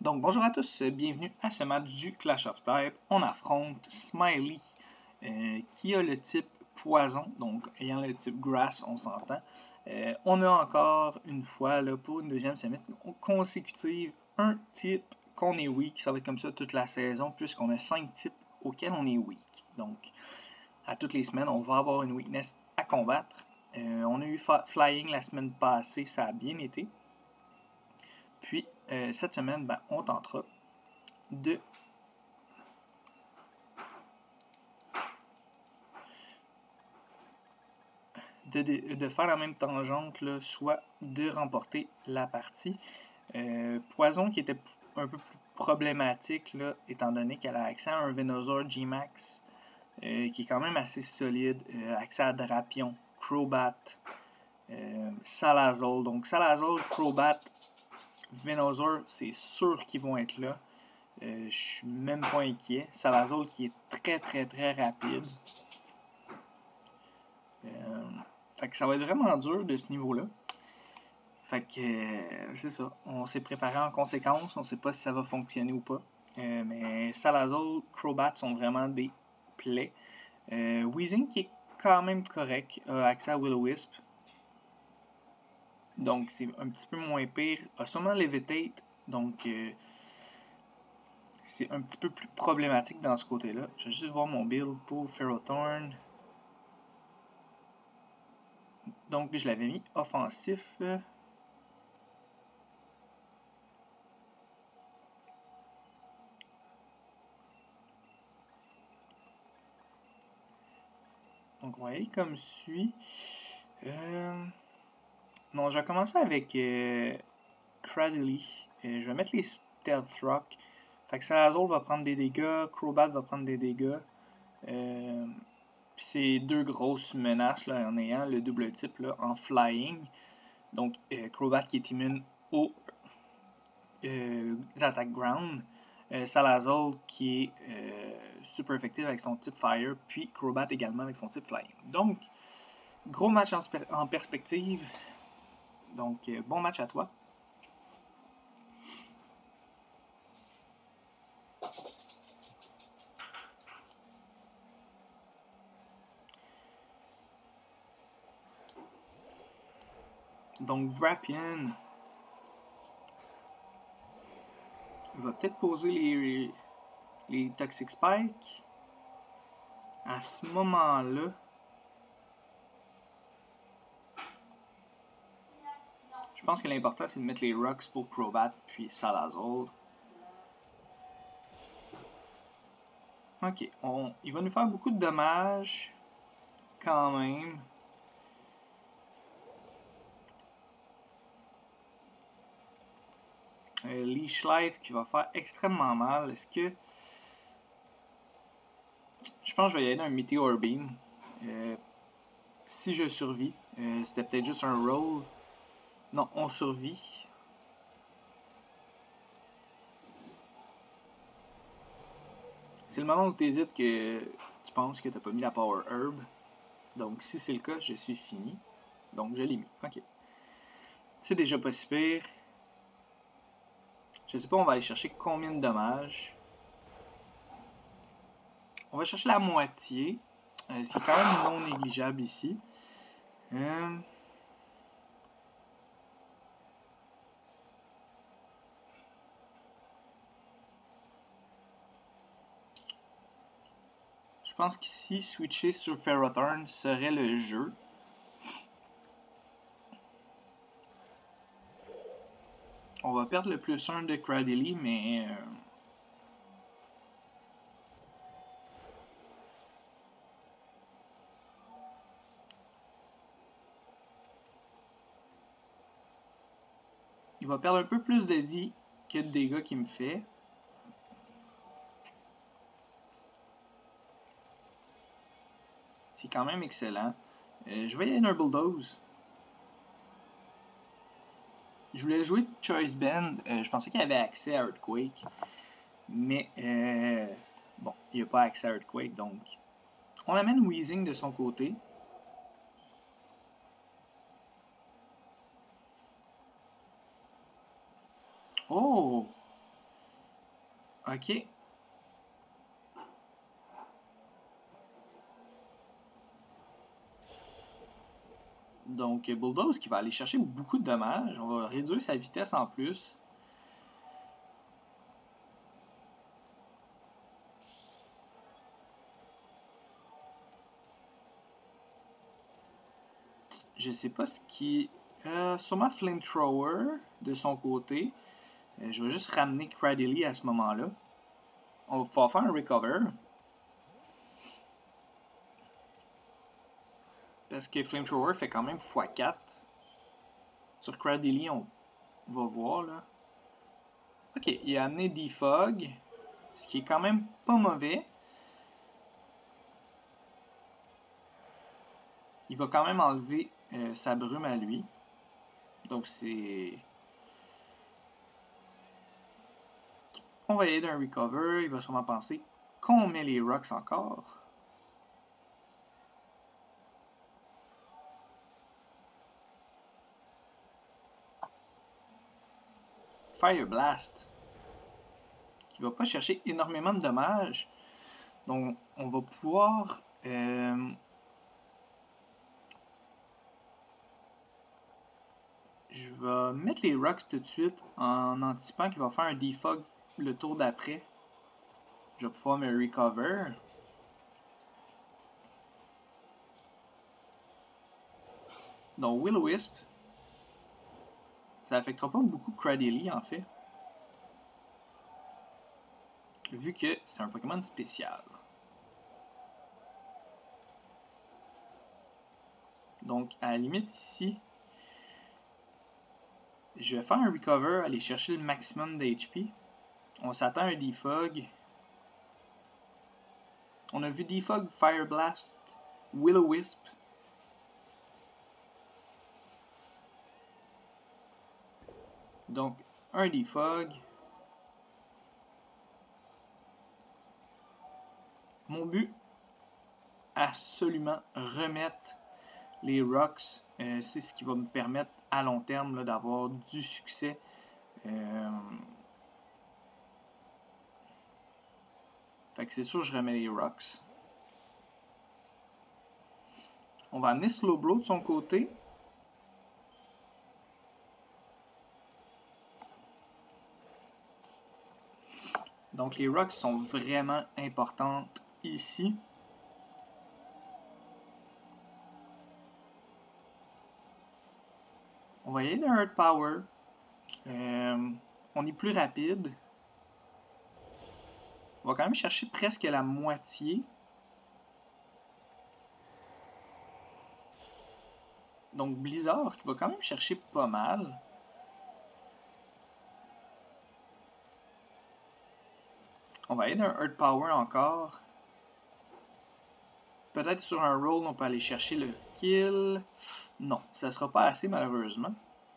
Donc bonjour à tous, bienvenue à ce match du Clash of Type. On affronte Smiley qui a le type poison, donc ayant le type grass, on s'entend. On a encore une fois là, pour une deuxième semaine consécutive un type qu'on est weak. Ça va être comme ça toute la saison puisqu'on a 5 types auxquels on est weak. Donc à toutes les semaines, on va avoir une weakness à combattre. On a eu Flying la semaine passée, ça a bien été. Puis, cette semaine, on tentera de faire la même tangente, là, soit de remporter la partie. Poison qui était un peu plus problématique, là, étant donné qu'elle a accès à un Venusaur G-Max, qui est quand même assez solide, accès à Drapion, Crobat, Salazzle. Donc Salazzle, Crobat, Venusaur, c'est sûr qu'ils vont être là. Je suis même pas inquiet. Salazzle qui est très rapide. Fait que ça va être vraiment dur de ce niveau-là. Fait que c'est ça. On s'est préparé en conséquence. On sait pas si ça va fonctionner ou pas. Mais Salazzle, Crobat sont vraiment des plaies. Weezing qui est quand même correct. A accès à Will-O-Wisp. Donc c'est un petit peu moins pire. A sûrement Levitate. Donc c'est un petit peu plus problématique dans ce côté-là. Je vais juste voir mon build pour Ferrothorn. Donc je l'avais mis offensif. Donc on va aller comme suit. Non, je vais commencer avec Cradily. Je vais mettre les Stealth Rock. Fait que Salazzle va prendre des dégâts, Crobat va prendre des dégâts. Puis c'est deux grosses menaces là, en ayant le double type là, en flying. Donc Crobat qui est immune aux attaques ground. Salazzle qui est super effectif avec son type fire. Puis Crobat également avec son type flying. Donc, gros match en perspective. Donc, bon match à toi. Donc, Drapion va peut-être poser les Toxic Spikes. À ce moment-là, je pense que l'important c'est de mettre les Rocks pour Crobat puis Salazzle. Ok, il va nous faire beaucoup de dommages quand même. Leash Life qui va faire extrêmement mal. Est-ce que... Je pense que je vais y aller un Meteor Beam. Si je survis. C'était peut-être juste un roll. Non, on survit. C'est le moment où tu hésites que tu penses que tu n'as pas mis la Power Herb. Donc si c'est le cas, je suis fini. Donc je l'ai mis. Ok. C'est déjà pas si pire. Je sais pas, on va aller chercher combien de dommages. On va chercher la moitié. Ce qui est quand même non négligeable ici. Je pense qu'ici, switcher sur Ferrothorn serait le jeu. On va perdre le plus 1 de Cradily, mais... il va perdre un peu plus de vie que de dégâts qu'il me fait. C'est quand même excellent. Je vais y aller un Bulldoze. Je voulais jouer Choice Band. Je pensais qu'il avait accès à Earthquake. Mais bon, il n'y a pas accès à Earthquake. Donc, on amène Weezing de son côté. Oh! Ok. Donc, Bulldoze qui va aller chercher beaucoup de dommages. On va réduire sa vitesse en plus. Je sais pas ce qui... sûrement Flamethrower de son côté. Je vais juste ramener Cradily à ce moment-là. On va pouvoir faire un Recover. Parce que Flamethrower fait quand même x4. Sur Cradily, on va voir là. Ok, il a amené Defog. Ce qui est quand même pas mauvais. Il va quand même enlever sa brume à lui. Donc c'est... On va y aller d'un Recover. Il va sûrement penser qu'on met les Rocks encore. Fire Blast. Qui va pas chercher énormément de dommages. Donc on va pouvoir... je vais mettre les Rocks tout de suite en anticipant qu'il va faire un Defog le tour d'après. Je vais pouvoir me Recover. Donc Will-O-Wisp, ça affectera pas beaucoup Cradily en fait. Vu que c'est un Pokémon spécial. Donc à la limite ici, je vais faire un Recover, aller chercher le maximum d'HP. On s'attend à un Defog. On a vu Defog, Fire Blast, Will-O-Wisp. Donc un Defog. Mon but, absolument remettre les Rocks. C'est ce qui va me permettre à long terme d'avoir du succès. Fait que c'est sûr je remets les Rocks. On va amener Slowbro de son côté. Donc les Rocks sont vraiment importantes ici. On va y aller d'un Earth Power. On est plus rapide. On va quand même chercher presque la moitié. Donc Blizzard qui va quand même chercher pas mal. On va aller d'un Earth Power encore. Peut-être sur un roll, on peut aller chercher le kill. Non, ça sera pas assez malheureusement.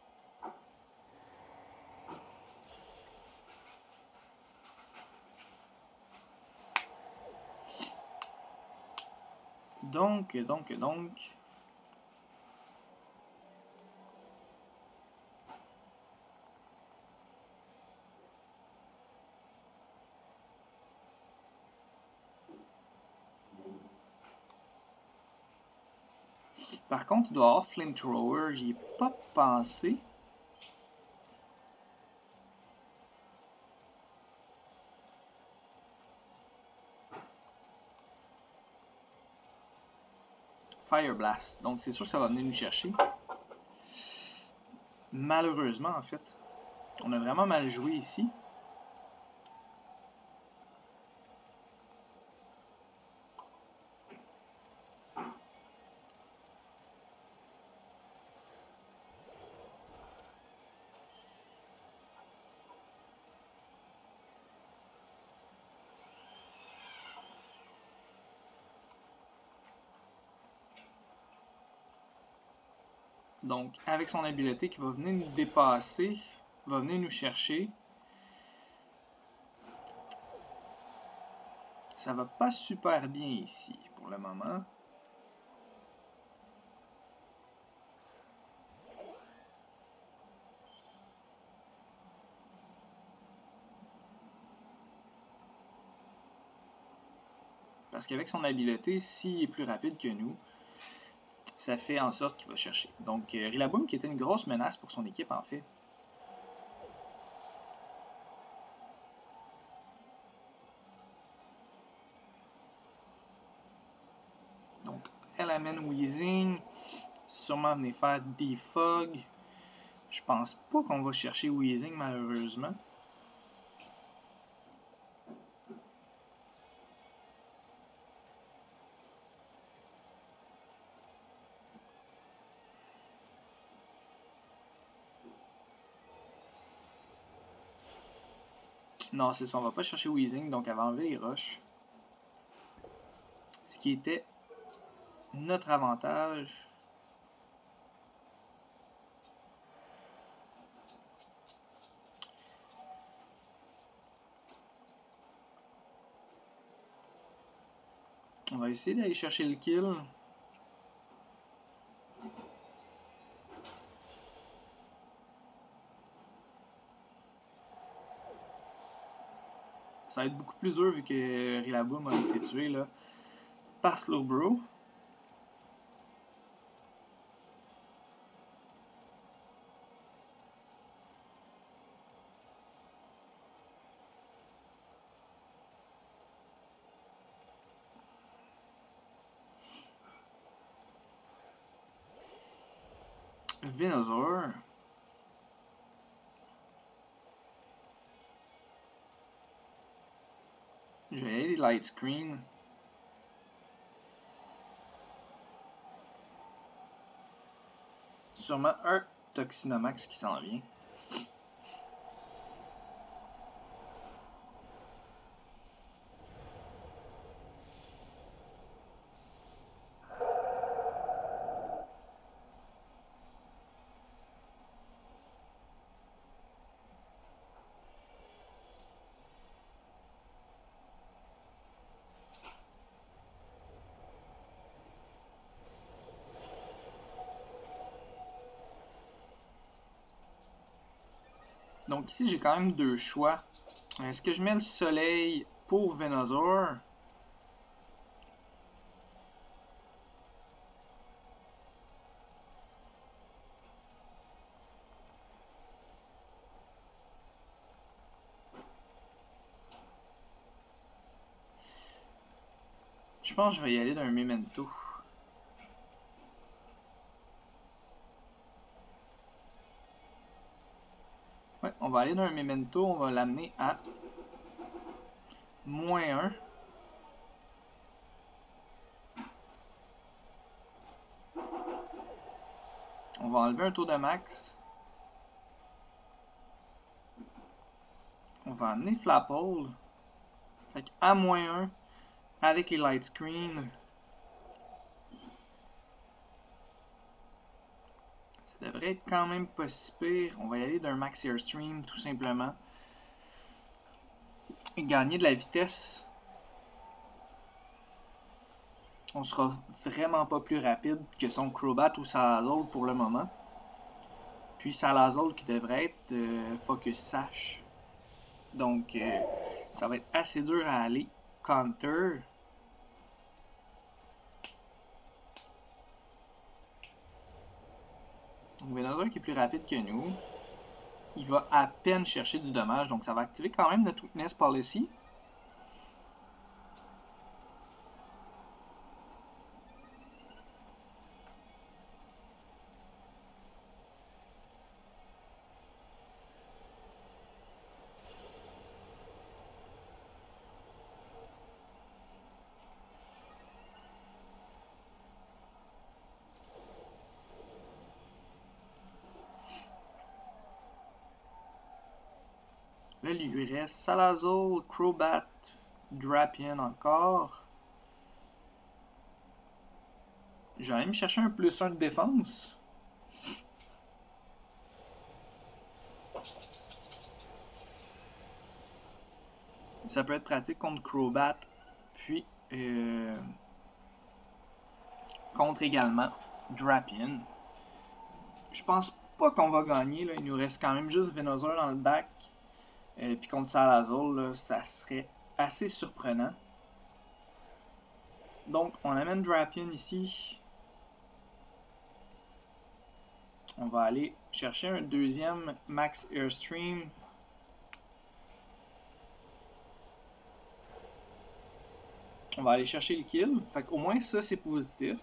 Donc. Par contre, il doit avoir Flamethrower, j'y ai pas pensé. Fire Blast. Donc c'est sûr que ça va venir nous chercher. Malheureusement, en fait. On a vraiment mal joué ici. Donc, avec son habileté qui va venir nous dépasser, va venir nous chercher. Ça va pas super bien ici pour le moment. Parce qu'avec son habileté, s'il est plus rapide que nous, ça fait en sorte qu'il va chercher. Donc, Rillaboom qui était une grosse menace pour son équipe en fait. Donc, elle amène Weezing. Sûrement venir faire Defog. Je pense pas qu'on va chercher Weezing malheureusement. Non, c'est ça, on va pas chercher Weezing, donc elle va enlever les roches. Ce qui était notre avantage. On va essayer d'aller chercher le kill. Ça va être beaucoup plus dur vu que Rillaboom a été tué là, par Slowbro. Venusaur. Je vais aller light screen. Sûrement un Toxinomax qui s'en vient. Donc ici, j'ai quand même deux choix. Est-ce que je mets le soleil pour Venusaur? Je pense que je vais y aller d'un Memento. Ouais, on va aller d'un Memento, on va l'amener à -1. On va enlever un taux de max. On va amener Flapple. Fait qu'à -1, avec les light screen, ça devrait être quand même pas si pire. On va y aller d'un Max Airstream tout simplement. Et gagner de la vitesse. On sera vraiment pas plus rapide que son Crobat ou Salazzle pour le moment. Puis Salazzle qui devrait être Focus Sash. Donc ça va être assez dur à aller counter. Donc Venusaur qui est plus rapide que nous. Il va à peine chercher du dommage, donc ça va activer quand même notre Weakness Policy. Là, il lui reste Salazzle, Crobat, Drapion encore. Je vais aller me chercher un +1 de défense. Ça peut être pratique contre Crobat, puis contre également Drapion. Je pense pas qu'on va gagner, là. Il nous reste quand même juste Venusaur dans le bac. Puis contre Salazzle, là, ça serait assez surprenant. Donc, on amène Drapion ici. On va aller chercher un deuxième Max Airstream. On va aller chercher le kill. Fait qu'au moins ça, c'est positif.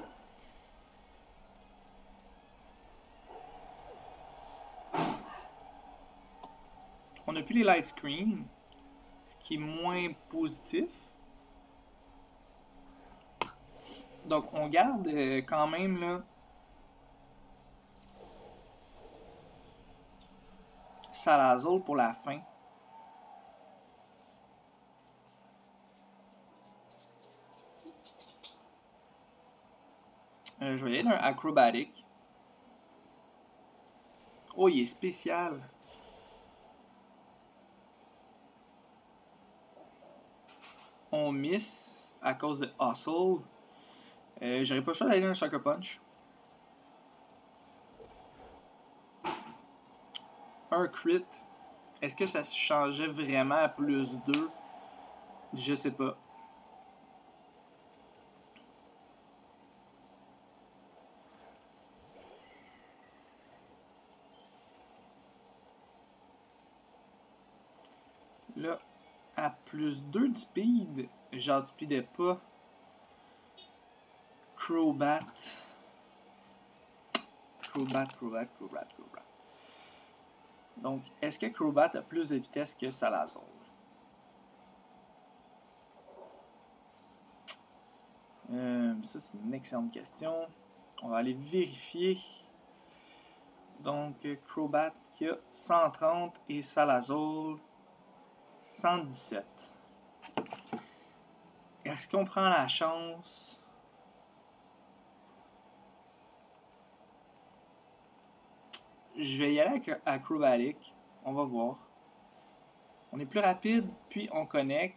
On n'a plus les light screens, ce qui est moins positif. Donc on garde quand même là Salazol pour la fin. Je vais aller d'un acrobatic. Oh, il est spécial. On miss à cause de Hustle. J'aurais pas le choix d'aller d'un Sucker Punch. Un crit. Est-ce que ça se changeait vraiment à plus 2? Je sais pas. Là, à plus 2 de speed, j'outspeedais pas Crobat. Crobat. Donc, est-ce que Crobat a plus de vitesse que Salazar? Ça, c'est une excellente question. On va aller vérifier. Donc, Crobat qui a 130 et Salazar 117. Est-ce qu'on prend la chance? Je vais y aller avec Acrobatic. On va voir. On est plus rapide, puis on connecte.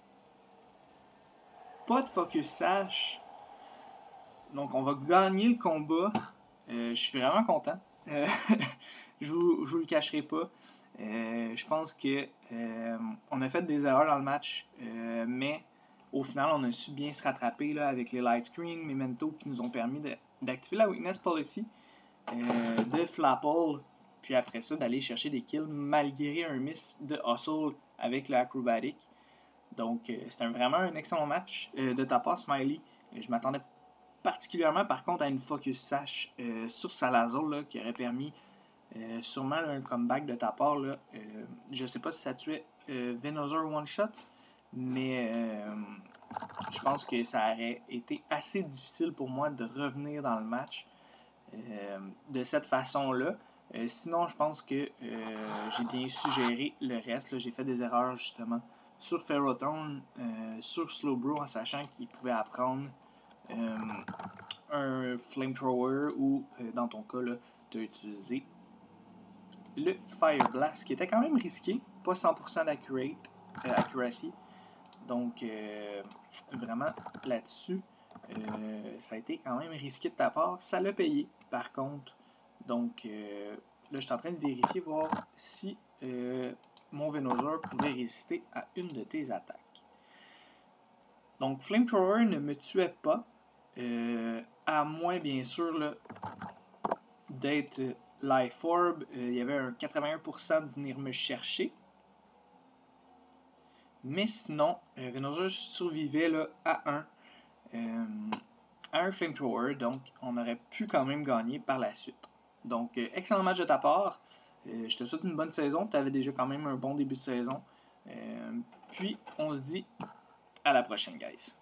Pas de focus sash. Donc on va gagner le combat. Je suis vraiment content. Je vous le cacherai pas. Je pense que on a fait des erreurs dans le match, mais au final on a su bien se rattraper là, avec les light screen, Memento qui nous ont permis d'activer la weakness policy, de Flapple, puis après ça d'aller chercher des kills malgré un miss de Hustle avec l'acrobatic. Donc c'était vraiment un excellent match de ta part, Smiley. Je m'attendais particulièrement par contre à une focus sash sur Salazar là, qui aurait permis sûrement là, un comeback de ta part. Là. Je sais pas si ça tuait Venusaur one shot, mais je pense que ça aurait été assez difficile pour moi de revenir dans le match de cette façon-là. Sinon, je pense que j'ai bien suggéré le reste. J'ai fait des erreurs justement sur Ferrothorn, sur Slowbro, en sachant qu'il pouvait apprendre un Flamethrower ou, dans ton cas, tu as utilisé le Fire Blast, qui était quand même risqué, pas 100% accuracy. Donc, vraiment, là-dessus, ça a été quand même risqué de ta part. Ça l'a payé, par contre. Donc, là, je suis en train de vérifier, voir si mon Venusaur pouvait résister à une de tes attaques. Donc, Flamethrower ne me tuait pas, à moins, bien sûr, d'être Life Orb. Il y avait un 81% de venir me chercher. Mais sinon, Venusaur survivait là, à un Flamethrower, donc on aurait pu quand même gagner par la suite. Donc, excellent match de ta part. Je te souhaite une bonne saison. Tu avais déjà quand même un bon début de saison. Puis, on se dit à la prochaine, guys.